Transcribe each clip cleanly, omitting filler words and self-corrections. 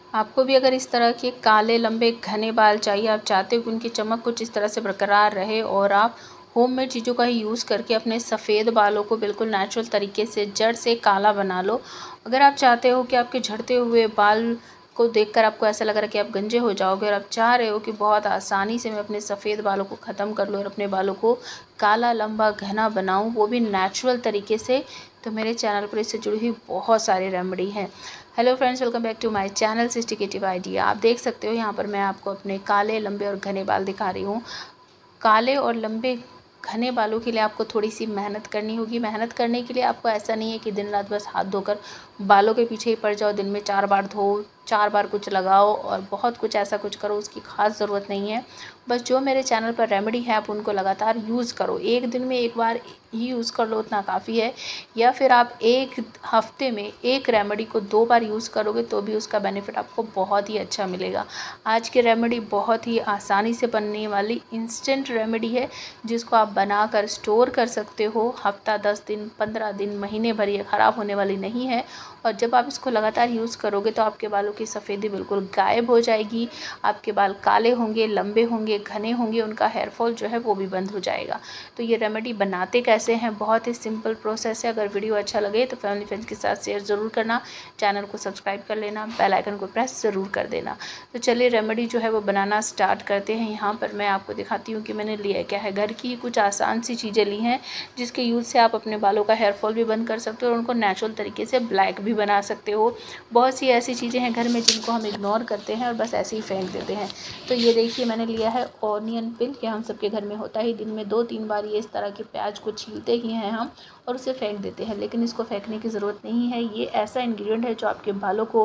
आपको भी अगर इस तरह के काले लंबे घने बाल चाहिए, आप चाहते हो कि उनकी चमक कुछ इस तरह से बरकरार रहे और आप होममेड चीज़ों का ही यूज़ करके अपने सफ़ेद बालों को बिल्कुल नेचुरल तरीके से जड़ से काला बना लो। अगर आप चाहते हो कि आपके झड़ते हुए बाल को देखकर आपको ऐसा लग रहा है कि आप गंजे हो जाओगे और आप चाह रहे हो कि बहुत आसानी से मैं अपने सफ़ेद बालों को ख़त्म कर लूँ और अपने बालों को काला लंबा घना बनाऊँ, वो भी नेचुरल तरीके से, तो मेरे चैनल पर इससे जुड़ी हुई बहुत सारी रेमेडी हैं। Hello friends, welcome back to my channel सिस्टिकेटिव आइडिया। आप देख सकते हो यहाँ पर मैं आपको अपने काले लंबे और घने बाल दिखा रही हूँ। काले और लंबे घने बालों के लिए आपको थोड़ी सी मेहनत करनी होगी। मेहनत करने के लिए आपको ऐसा नहीं है कि दिन रात बस हाथ धोकर बालों के पीछे ही पड़ जाओ, दिन में 4 बार धो, 4 बार कुछ लगाओ और बहुत कुछ ऐसा कुछ करो, उसकी ख़ास ज़रूरत नहीं है। बस जो मेरे चैनल पर रेमेडी है आप उनको लगातार यूज़ करो। एक दिन में एक बार ही यूज़ कर लो, उतना काफ़ी है। या फिर आप एक हफ्ते में एक रेमेडी को 2 बार यूज़ करोगे तो भी उसका बेनिफिट आपको बहुत ही अच्छा मिलेगा। आज की रेमेडी बहुत ही आसानी से बनने वाली इंस्टेंट रेमेडी है, जिसको आप बनाकर स्टोर कर सकते हो। हफ्ता 10 दिन, 15 दिन, महीने भर ये ख़राब होने वाली नहीं है। और जब आप इसको लगातार यूज़ करोगे तो आपके बालों की सफ़ेदी बिल्कुल गायब हो जाएगी। आपके बाल काले होंगे, लंबे होंगे, घने होंगे, उनका हेयर फॉल जो है वो भी बंद हो जाएगा। तो ये रेमेडी बनाते कैसे हैं, बहुत ही सिंपल प्रोसेस है। अगर वीडियो अच्छा लगे तो फैमिली फ्रेंड्स के साथ शेयर ज़रूर करना, चैनल को सब्सक्राइब कर लेना, बेल आइकन को प्रेस ज़रूर कर देना। तो चलिए रेमेडी जो है वो बनाना स्टार्ट करते हैं। यहाँ पर मैं आपको दिखाती हूँ कि मैंने लिया क्या है। घर की कुछ आसान सी चीज़ें ली हैं जिसके यूज़ से आप अपने बालों का हेयर फॉल भी बंद कर सकते हो और उनको नेचुरल तरीके से ब्लैक भी बना सकते हो। बहुत सी ऐसी चीज़ें हैं घर में जिनको हम इग्नोर करते हैं और बस ऐसे ही फेंक देते हैं। तो ये देखिए मैंने लिया है ऑनियन पिल, ये हम सबके घर में होता है। दिन में 2-3 बार ये इस तरह के प्याज को छीलते ही हैं हम और उसे फेंक देते हैं, लेकिन इसको फेंकने की ज़रूरत नहीं है। ये ऐसा इंग्रेडिएंट है जो आपके बालों को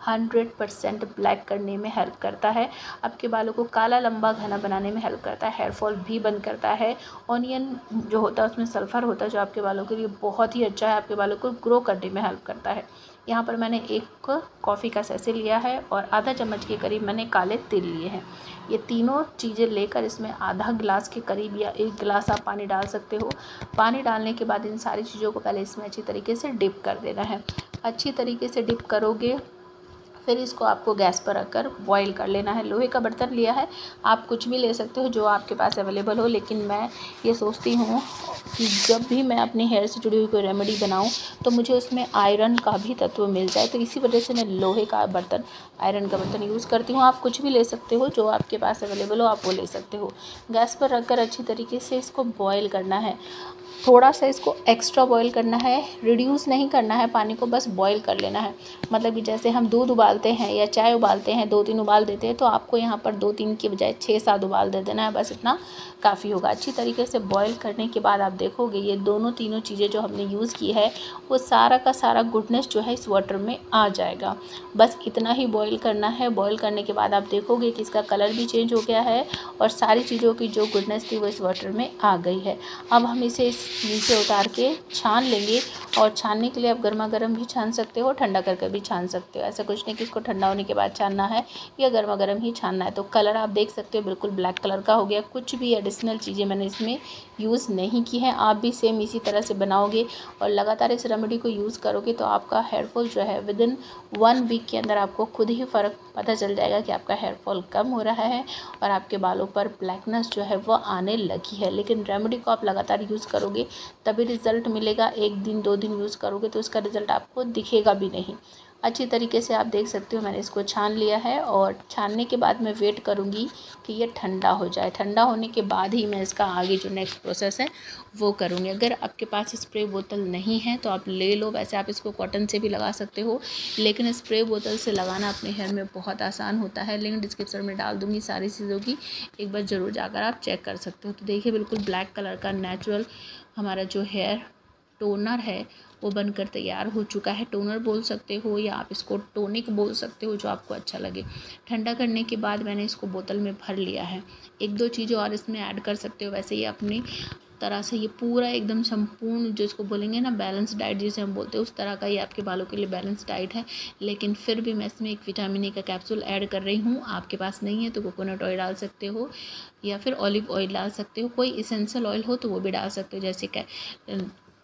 100% ब्लैक करने में हेल्प करता है, आपके बालों को काला लंबा घना बनाने में हेल्प करता है, हेयर फॉल भी बंद करता है। ऑनियन जो होता है उसमें सल्फ़र होता है जो आपके बालों के लिए बहुत ही अच्छा है, आपके बालों को ग्रो करने में हेल्प करता है। यहाँ पर मैंने एक कॉफ़ी का सैसे लिया है और आधा चम्मच के करीब मैंने काले तिल लिए हैं। ये तीनों चीज़ें लेकर इसमें आधा गिलास के करीब या 1 गिलास आप पानी डाल सकते हो। पानी डालने के बाद इन सारी चीज़ों को पहले इसमें अच्छी तरीके से डिप कर देना है। अच्छी तरीके से डिप करोगे फिर इसको आपको गैस पर रखकर बॉईल कर लेना है। लोहे का बर्तन लिया है, आप कुछ भी ले सकते हो जो आपके पास अवेलेबल हो, लेकिन मैं ये सोचती हूँ कि जब भी मैं अपने हेयर से जुड़ी हुई कोई रेमेडी बनाऊँ तो मुझे उसमें आयरन का भी तत्व मिल जाए, तो इसी वजह से मैं लोहे का बर्तन, आयरन का बर्तन यूज़ करती हूँ। आप कुछ भी ले सकते हो जो आपके पास अवेलेबल हो, आप वो ले सकते हो। गैस पर रखकर अच्छी तरीके से इसको बॉईल करना है। थोड़ा सा इसको एक्स्ट्रा बॉईल करना है, रिड्यूस नहीं करना है पानी को, बस बॉईल कर लेना है। मतलब कि जैसे हम दूध उबालते हैं या चाय उबालते हैं, 2-3 उबाल देते हैं, तो आपको यहाँ पर 2-3 की बजाय 6-7 उबाल दे देना है, बस इतना काफ़ी होगा। अच्छी तरीके से बॉईल करने के बाद आप देखोगे ये दोनों तीनों चीज़ें जो हमने यूज़ की है वो सारा का सारा गुडनेस जो है इस वाटर में आ जाएगा। बस इतना ही बॉईल करना है। बॉईल करने के बाद आप देखोगे कि इसका कलर भी चेंज हो गया है और सारी चीज़ों की जो गुडनेस थी वो इस वाटर में आ गई है। अब हम इसे नीचे उतार के छान लेंगे और छानने के लिए आप गर्मा गर्म भी छान सकते हो, ठंडा करके भी छान सकते हो। ऐसा कुछ नहीं कि इसको ठंडा होने के बाद छानना है या गर्मा गर्म ही छानना है। तो कलर आप देख सकते हो बिल्कुल ब्लैक कलर का हो गया। कुछ भी एडिशनल चीज़ें मैंने इसमें यूज़ नहीं की हैं। आप भी सेम इसी तरह से बनाओगे और लगातार इस रेमेडी को यूज़ करोगे तो आपका हेयर फॉल जो है विदिन 1 वीक के अंदर आपको खुद ही फ़र्क पता चल जाएगा कि आपका हेयर फॉल कम हो रहा है और आपके बालों पर ब्लैकनेस जो है वो आने लगी है। लेकिन रेमेडी को आप लगातार यूज़ करोगे तभी रिज़ल्ट मिलेगा। 1 दिन 2 दिन यूज़ करोगे तो उसका रिज़ल्ट आपको दिखेगा भी नहीं। अच्छी तरीके से आप देख सकते हो मैंने इसको छान लिया है और छानने के बाद मैं वेट करूँगी कि ये ठंडा हो जाए। ठंडा होने के बाद ही मैं इसका आगे जो नेक्स्ट प्रोसेस है वो करूँगी। अगर आपके पास स्प्रे बोतल नहीं है तो आप ले लो, वैसे आप इसको कॉटन से भी लगा सकते हो, लेकिन स्प्रे बोतल से लगाना अपने हेयर में बहुत आसान होता है। लिंक डिस्क्रिप्शन में डाल दूँगी सारी चीज़ों की, एक बार ज़रूर जाकर आप चेक कर सकते हो। तो देखिए बिल्कुल ब्लैक कलर का नेचुरल हमारा जो हेयर टोनर है वो बनकर तैयार हो चुका है। टोनर बोल सकते हो या आप इसको टोनिक बोल सकते हो, जो आपको अच्छा लगे। ठंडा करने के बाद मैंने इसको बोतल में भर लिया है। 1-2 चीज़ें और इसमें ऐड कर सकते हो। वैसे ये अपनी तरह से ये पूरा एकदम संपूर्ण जिसको बोलेंगे ना बैलेंस डाइट जिसे हम बोलते हैं, उस तरह का ये आपके बालों के लिए बैलेंस डाइट है। लेकिन फिर भी मैं इसमें एक विटामिन ए का कैप्सूल ऐड कर रही हूँ। आपके पास नहीं है तो कोकोनट ऑयल डाल सकते हो या फिर ऑलिव ऑयल डाल सकते हो। कोई इसेंशियल ऑयल हो तो वो भी डाल सकते हो, जैसे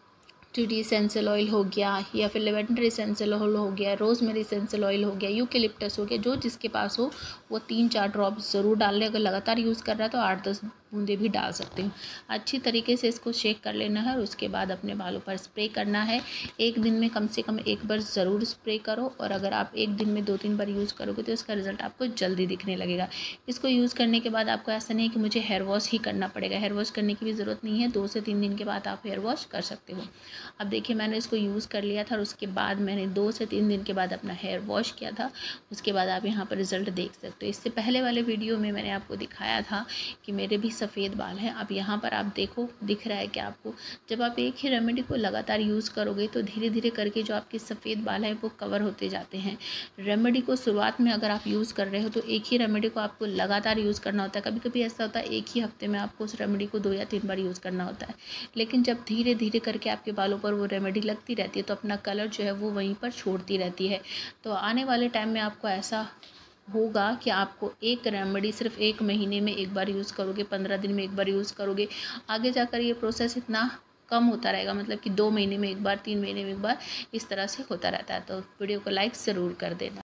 टी टी एसेंशियल ऑयल हो गया, या फिर लेवेंडर एसेंशियल ऑयल हो गया, रोज़मेरी एसेंशियल ऑयल हो गया, यूकेलिप्टस हो गया, जो जिसके पास हो वो 3-4 ड्रॉप ज़रूर डाल लें। अगर लगातार यूज़ कर रहा है तो 8-10 बूंदे भी डाल सकते हो। अच्छी तरीके से इसको शेक कर लेना है और उसके बाद अपने बालों पर स्प्रे करना है। एक दिन में कम से कम एक बार ज़रूर स्प्रे करो, और अगर आप एक दिन में 2-3 बार यूज़ करोगे तो इसका रिज़ल्ट आपको जल्दी दिखने लगेगा। इसको यूज़ करने के बाद आपको ऐसा नहीं है कि मुझे हेयर वॉश ही करना पड़ेगा, हेयर वॉश करने की भी ज़रूरत नहीं है। 2 से 3 दिन के बाद आप हेयर वॉश कर सकते हो। अब देखिए, मैंने इसको यूज़ कर लिया था और उसके बाद मैंने 2 से 3 दिन के बाद अपना हेयर वॉश किया था। उसके बाद आप यहाँ पर रिज़ल्ट देख सकते हो। इससे पहले वाले वीडियो में मैंने आपको दिखाया था कि मेरे भी सफ़ेद बाल हैं। अब यहाँ पर आप देखो, दिख रहा है कि आपको जब आप एक ही रेमेडी को लगातार यूज़ करोगे तो धीरे धीरे करके जो आपके सफ़ेद बाल हैं वो कवर होते जाते हैं। रेमेडी को शुरुआत में अगर आप यूज़ कर रहे हो तो एक ही रेमेडी को आपको लगातार यूज़ करना होता है। कभी कभी ऐसा होता है एक ही हफ्ते में आपको उस रेमेडी को 2 या 3 बार यूज़ करना होता है, लेकिन जब धीरे धीरे करके आपके बालों पर वो रेमेडी लगती रहती है तो अपना कलर जो है वो वहीं पर छोड़ती रहती है। तो आने वाले टाइम में आपको ऐसा होगा कि आपको एक रेमेडी सिर्फ 1 महीने में एक बार यूज़ करोगे, 15 दिन में एक बार यूज़ करोगे, आगे जाकर ये प्रोसेस इतना कम होता रहेगा, मतलब कि 2 महीने में एक बार, 3 महीने में एक बार, इस तरह से होता रहता है। तो वीडियो को लाइक ज़रूर कर देना।